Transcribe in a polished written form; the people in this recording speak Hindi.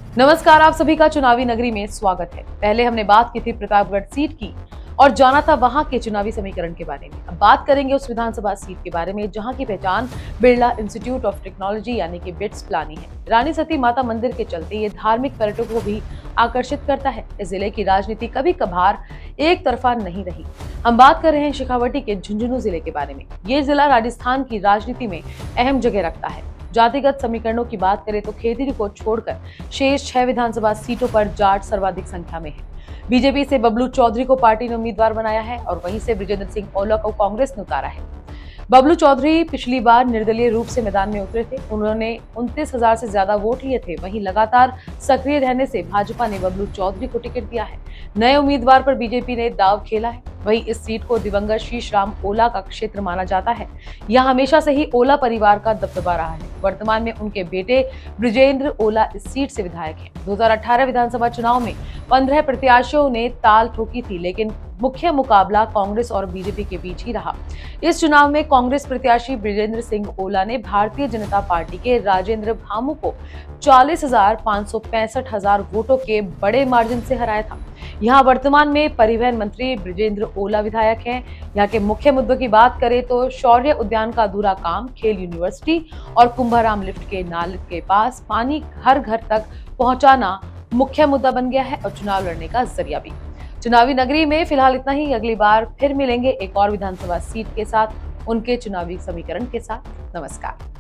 नमस्कार, आप सभी का चुनावी नगरी में स्वागत है। पहले हमने बात की थी प्रतापगढ़ सीट की और जाना था वहां के चुनावी समीकरण के बारे में। अब बात करेंगे उस विधानसभा सीट के बारे में जहां की पहचान बिरला इंस्टीट्यूट ऑफ टेक्नोलॉजी यानी कि बिट्स प्लानी है। रानी सती माता मंदिर के चलते ये धार्मिक पर्यटकों को भी आकर्षित करता है। इस जिले की राजनीति कभी कभार एक तरफा नहीं रही। हम बात कर रहे हैं शेखावटी के झुंझुनू जिले के बारे में। ये जिला राजस्थान की राजनीति में अहम जगह रखता है। जातिगत समीकरणों की बात करें तो खेतरी को छोड़कर शेष 6 विधानसभा सीटों पर जाट सर्वाधिक संख्या में है। बीजेपी से बबलू चौधरी को पार्टी ने उम्मीदवार बनाया है और वहीं से बृजेंद्र सिंह ओला को कांग्रेस ने उतारा है। बबलू चौधरी पिछली बार निर्दलीय रूप से मैदान में उतरे थे। उन्होंने 29,000 से ज्यादा वोट लिए थे। वहीं लगातार सक्रिय रहने से भाजपा ने बबलू चौधरी को टिकट दिया है। नए उम्मीदवार पर बीजेपी ने दांव खेला है। वहीं इस सीट को दिवंगत शीश राम ओला का क्षेत्र माना जाता है। यह हमेशा से ही ओला परिवार का दबदबा रहा है। वर्तमान में उनके बेटे बृजेंद्र ओला इस सीट से विधायक हैं। 2018 विधानसभा चुनाव में 15 प्रत्याशियों ने ताल ठोकी थी, लेकिन मुख्य मुकाबला कांग्रेस और बीजेपी के बीच ही रहा। इस चुनाव में कांग्रेस प्रत्याशी बृजेंद्र सिंह ओला ने भारतीय जनता पार्टी के राजेंद्र भामू को 40,565 वोटों के बड़े मार्जिन से हराया था। यहाँ वर्तमान में परिवहन मंत्री बृजेंद्र ओला विधायक हैं। यहाँ के मुख्य मुद्दों की बात करें तो शौर्य उद्यान का अधूरा काम, खेल यूनिवर्सिटी और कुंभाराम लिफ्ट के नाले के पास पानी घर घर तक पहुंचाना मुख्य मुद्दा बन गया है और चुनाव लड़ने का जरिया भी। चुनावी नगरी में फिलहाल इतना ही। अगली बार फिर मिलेंगे एक और विधानसभा सीट के साथ, उनके चुनावी समीकरण के साथ। नमस्कार।